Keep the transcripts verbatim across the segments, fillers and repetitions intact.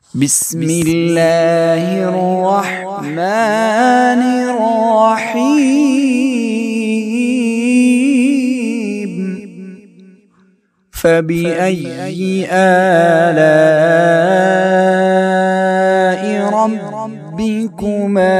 बिस्मिल्लाहिर रहमानिर रहीम फबिअय्यि आलाइ रब्बिकुमा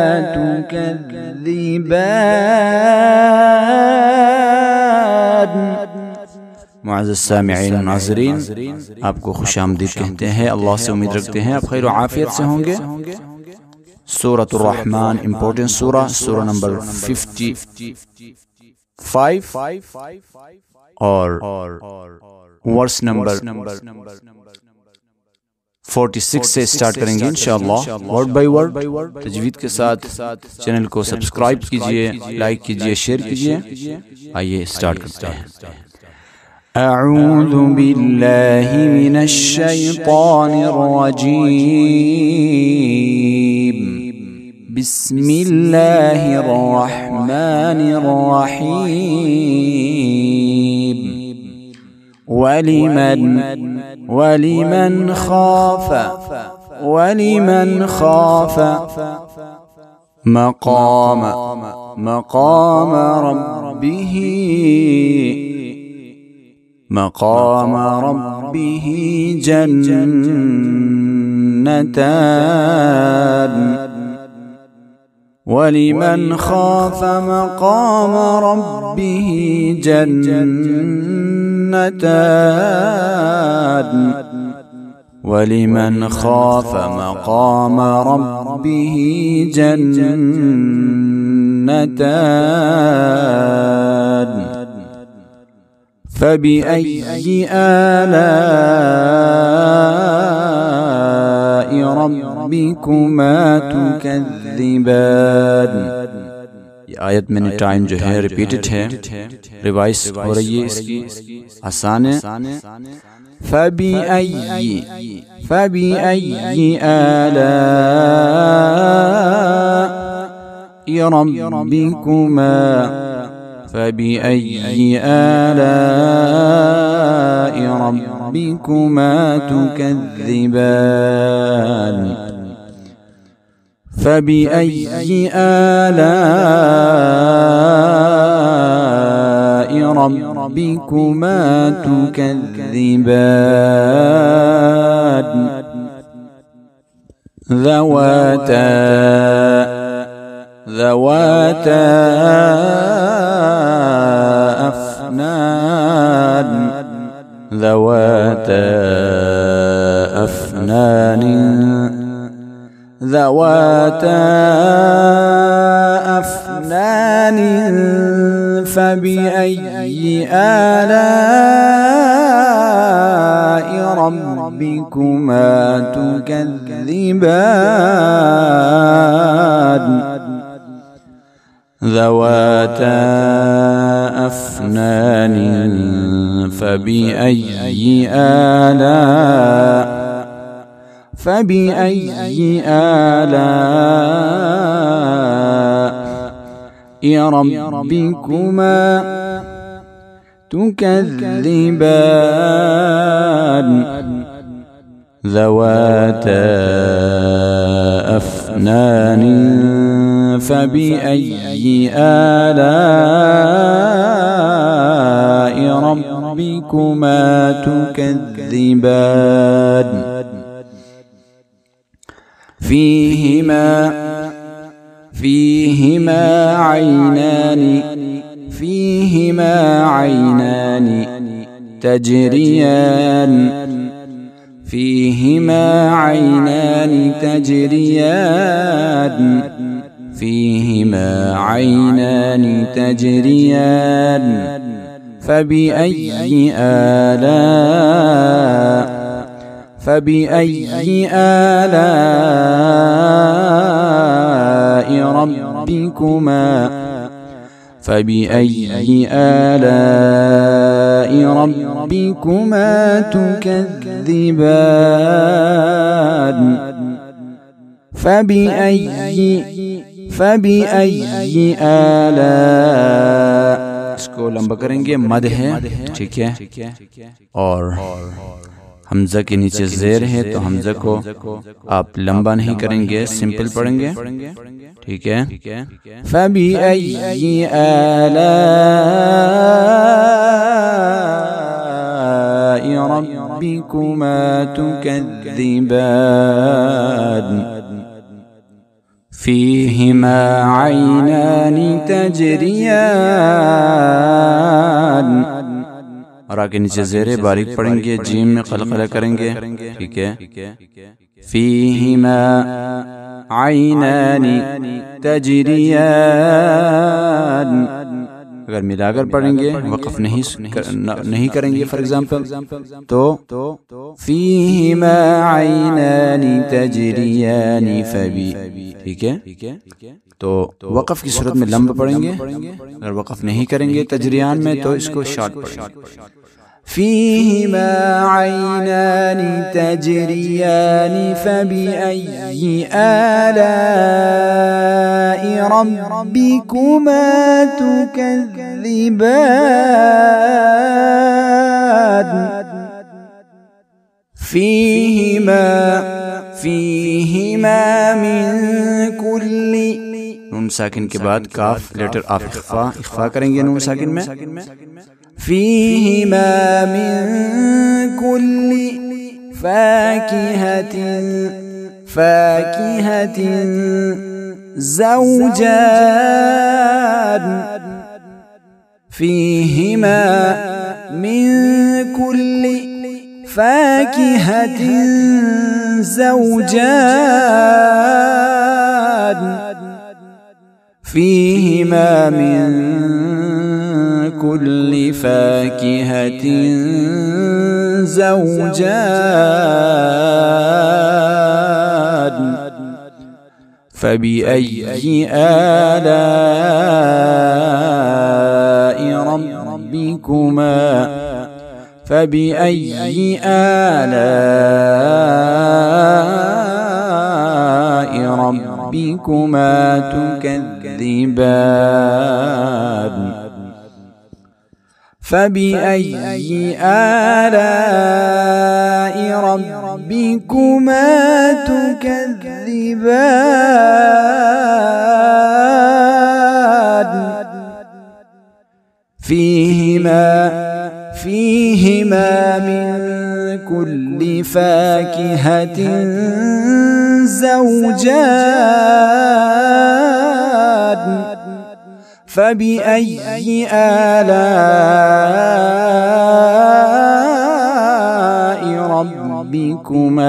तुकज़्ज़िबान। मुअज़्ज़ज़ सामिईन व नाज़रीन, आपको खुशामदीद कहते हैं। अल्लाह से उम्मीद रखते हैं आप खैर आफियत से होंगे। सूरतुर रहमान इम्पोर्टेंट सूरा, सूरा नंबर फिफ्टी फाइव और वर्स नंबर फोर्टी सिक्स से स्टार्ट करेंगे इंशाअल्लाह, वर्ड बाय वर्ड तजवीद के साथ। चैनल को सब्सक्राइब कीजिए, लाइक कीजिए, शेयर कीजिए। आइए स्टार्ट करते हैं। अऊज़ु बिल्लाहि मिनश शैतानिर रजीम। बिस्मिल्लाहिर रहमानिर रहीम। वलिमन वलिमन खाफ वलिमन खाफ मक़ाम मक़ाम रब्बिही मक़ाम रब्बिही जन्नतान। वलिमन खाफ मक़ाम रब्बिही जन्नतान। वलिमन खाफ मक़ाम रब्बिही जन्नतान। फबिअय्यि आलाइ रब्बिकुमा तुकज़्ज़िबान। ये आयत मैंने टाइम जो है रिपीटेड है, रिवाइज हो रही है इसकी, आसान है। फबिअय्यि फबिअय्यि आलाइ रब्बिकुमा फबिअय्यि आलाइ रब्बिकुमा तुकज़्ज़िबान। फबिअय्यि आलाइ रब्बिकुमा तुकज़्ज़िबान। ذواتا ذواتا أفنان ذواتا أفنان ذواتا أفنان فبأي آلاء ربكما تكذبان. ذواتا أفنان فبأي آلاء فبأي آلاء ربكما تكذبان. ذواتا أفنان فبأي آلاء ربكما تكذبان. فيهما فيهما عينان فيهما عينان تجريان فيهما عينان تجريان فيهما عينان تجريان. فبأي آلاء فبأي آلاء ربكما فبأي آلاء ربكما تكذبان. فبأي فبأي آلاء. इसको लंबा करेंगे, मद है, ठीक है, और हमजा के नीचे ज़ेर है तो हमजा को आप लंबा नहीं करेंगे, सिंपल पढ़ेंगे। ठीक है। फबिअय्यि आलाइ रब्बिकुमा तुकज़्ज़िबान फ़ीहिमा ऐनानि तजरियान। और आगे नीचे ज़ेरे बारीक पढ़ेंगे, जीम में क़लक़ला करेंगे। ठीक है। फ़ीहिमा ऐनानि तजरियान, अगर मिलाकर पढ़ेंगे, वक़फ़ नहीं नहीं करेंगे फॉर एग्जांपल, तो फ़ीहिमा ऐनानि तजरियानि फ़बी। ठीक है। तो वक़फ़ की सूरत में लंब पढ़ेंगे, अगर वक़फ़ नहीं करेंगे तजरियान में तो इसको शॉर्ट पढ़ेंगे। फ़ीहिमा ऐनानि तजरियानि फ़बिअय्यि आलाइ रब्बिकुमा तुकज़्ज़िबान फ़ीहिमा फ़ीहिमा मिन कुल्ली, नून साकिन के बाद काफ लेटर आप इख्फा इख्फा करेंगे नून साकिन में। फ़ीहिमा मिन कुल्ली फ़ाकिहतिन फ़ाकिहतिन ज़ौजान फ़ीहिमा मिन कुल्ली फ़ाकिहतिन ज़ौजान फ़ीहिमा मिन कुल्ली फ़ाकिहतिन ज़ौजान फ़बिअय्यि आलाइ रब्बिकुमा फ़बिअय्यि आलाइ रब्बिकुमा तुकज़्ज़िबान फ़बिअय्यि आलाइ रब्बिकुमा तुकज़्ज़िबान फ़ीहिमा फ़ीहिमा मिन कुल्ली फ़ाकिहतिन ज़ौजान फ़बिअय्यि आलाइ रब्बिकुमा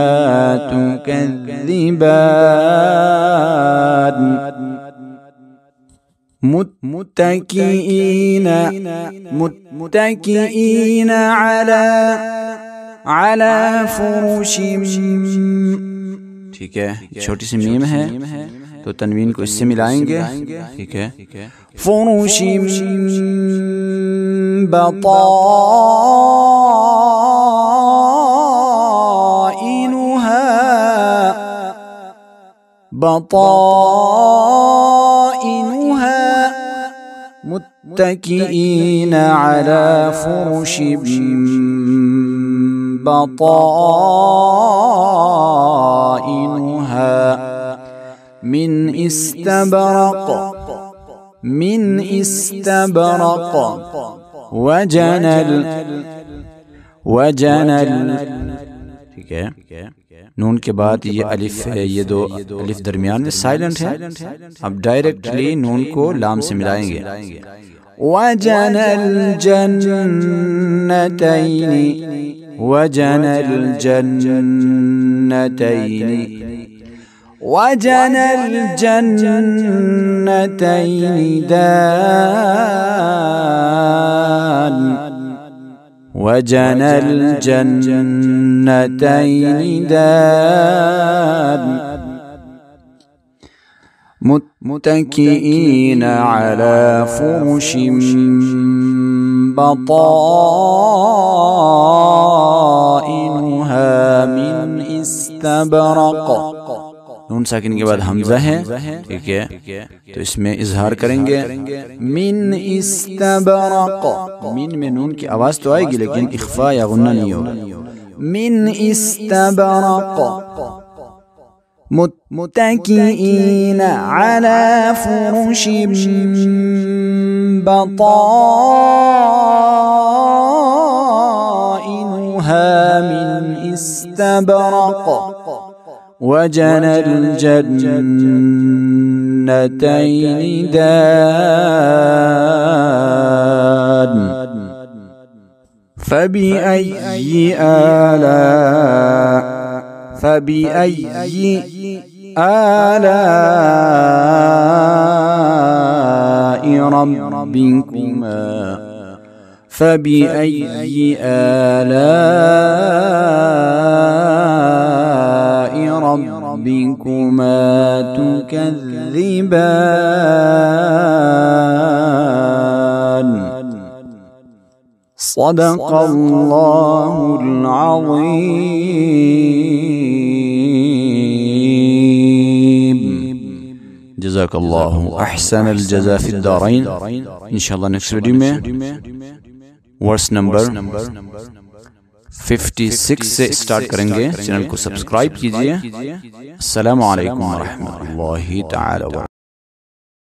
तुकज़्ज़िबान मुत्तकीईन मुत्तकीईन अला अला फुरुशिम। ठीक है। छोटी सी मीम है तो तनवीन को इससे मिलाएंगे। ठीक है। फुरुशिम बताइनुहा बताइनुहा मुत्तकीईन अला फुरुशिम बताइनुहा मिन इस्तबरक़ मिन इस्तबरक़ वजनल वजनल। ठीक है। नून के बाद ये अलिफ है, ये दो अलिफ दरमियान में साइलेंट है। अब डायरेक्टली नून को लाम से मिलाएंगे। वजनल जन्नतैनी वजनल जन्नतैनी वजनल जन्नतैनि दान वजनल जन्नतैनि दान मुत्तकीईन अला फुरुशिम बताइनुहा मिन इस्तबरक़। नून साकिन के बाद हमजा है। ठीक है। तो इसमें इजहार करेंगे मिन इस्तबरक़। मिन में नून की आवाज़ तो आएगी लेकिन इख्फा या गुन्ना नहीं होगा। من استبرق متكئين على فرش بطائنها من استبرق وجنى الجنتين دان فبأي آلاء فبأي آلاء ربكما فبأي آلاء ربكما تكذبان صدق الله العظيم. جزاك الله أحسن الجزاء في الدارين. إن شاء الله next video में वर्स नंबर छप्पन से स्टार्ट करेंगे. चैनल को सब्सक्राइब कीजिए. अस्सलामु अलैकुम व रहमतुल्लाहि तआला।